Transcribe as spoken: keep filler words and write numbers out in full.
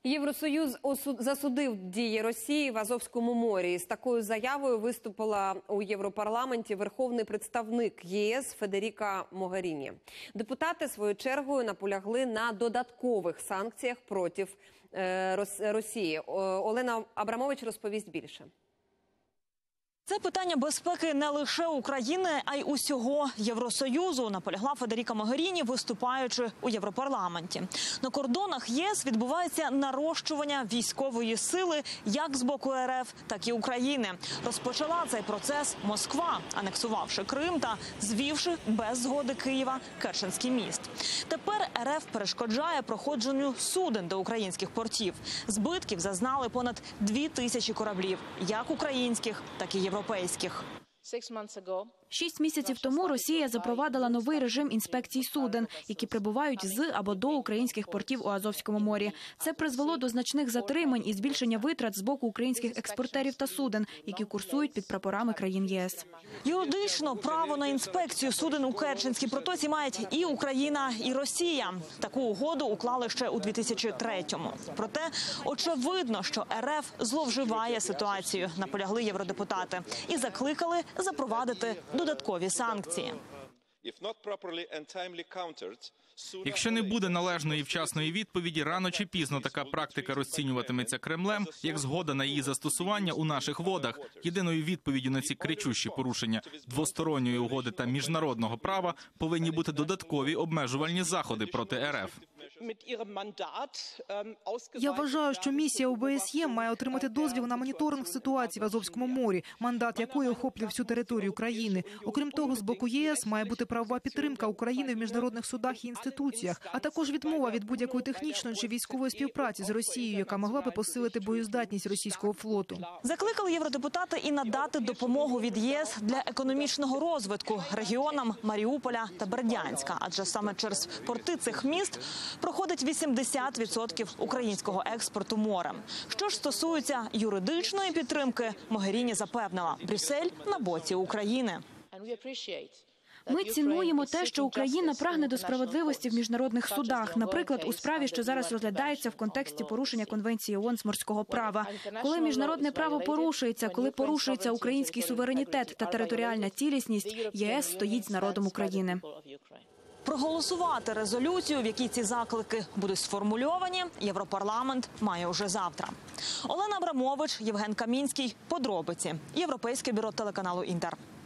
Євросоюз засудив дії Росії в Азовському морі. З такою заявою виступила у Європарламенті верховний представник ЄС Федеріка Могеріні. Депутати своєю чергою наполягли на додаткових санкціях проти Росії. Олена Абрамович розповість більше. Це питання безпеки не лише України, а й усього Євросоюзу, наполягла Федеріка Могеріні, виступаючи у Європарламенті. На кордонах ЄС відбувається нарощування військової сили як з боку РФ, так і України. Розпочала цей процес Москва, анексувавши Крим та звівши без згоди Києва Керченський міст. Тепер РФ перешкоджає проходженню суден до українських портів. Збитків зазнали понад дві тисячі кораблів, як українських, так і європейських. європейських. Шість місяців тому Росія запровадила новий режим інспекцій суден, які прибувають з або до українських портів у Азовському морі. Це призвело до значних затримань і збільшення витрат з боку українських експортерів та суден, які курсують під прапорами країн ЄС. Юридично право на інспекцію суден у Керченській протоці мають і Україна, і Росія. Таку угоду уклали ще у дві тисячі третьому. Проте очевидно, що РФ зловживає ситуацію, наполягли євродепутати, і закликали запровадити додаткові санкції. Якщо не буде належної і вчасної відповіді, рано чи пізно така практика розцінюватиметься Кремлем як згода на її застосування у наших водах. Єдиною відповіддю на ці кричущі порушення двосторонньої угоди та міжнародного права повинні бути додаткові обмежувальні заходи проти РФ. Я вважаю, що місія ОБСЄ має отримати дозвіл на моніторинг ситуації в Азовському морі, мандат якої охоплює всю територію країни. Окрім того, з боку ЄС має бути правова підтримка України в міжнародних судах і інституціях, а також відмова від будь-якої технічної чи військової співпраці з Росією, яка могла би посилити боєздатність російського флоту. Закликали євродепутати і надати допомогу від ЄС для економічного розвитку регіонам Маріуполя та Бердянська, адже саме через порти цих міст проходить вісімдесят відсотків українського експорту морем. Що ж стосується юридичної підтримки, Могеріні запевнила, Брюссель на боці України. Ми цінуємо те, що Україна прагне до справедливості в міжнародних судах, наприклад, у справі, що зараз розглядається в контексті порушення Конвенції ООН з морського права. Коли міжнародне право порушується, коли порушується український суверенітет та територіальна цілісність, ЄС стоїть з народом України. Проголосувати резолюцію, в якій ці заклики будуть сформульовані, Європарламент має уже завтра. Олена Абрамович, Євген Камінський. Подробиці. Європейське бюро телеканалу «Інтер».